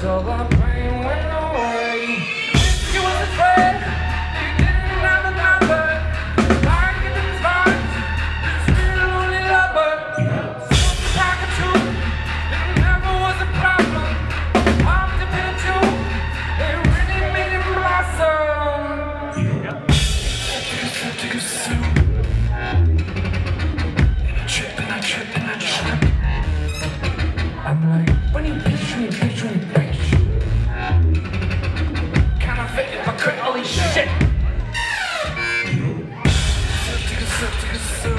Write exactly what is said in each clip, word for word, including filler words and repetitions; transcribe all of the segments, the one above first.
So the pain went away. She was afraid. You didn't have a number. Like it in his heart. Just really only lover. Something like a truth. It never was a problem. I'm to be the truth. It really made it blossom. Take a sip. And I trip and I trip and I trip. I'm like, when you bitch, when you bitch, when you bitch. Counterfeit, hypocrite, holy shit. Take a sip, take a sip.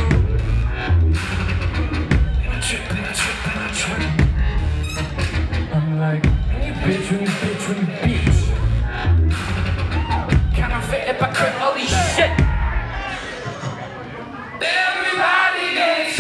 And I trip and I trip and I trip. I'm like, when you bitch, when you bitch, when you bitch. Counterfeit, hypocrite, holy shit. Everybody gets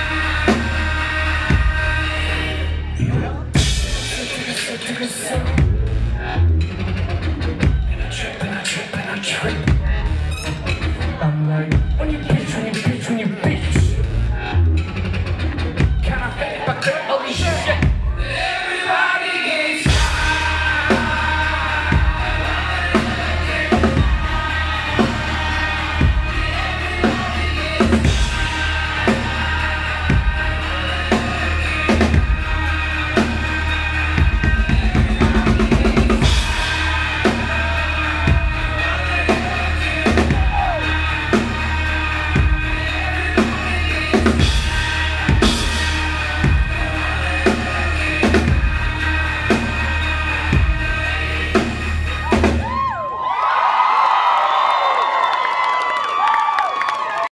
take a sip.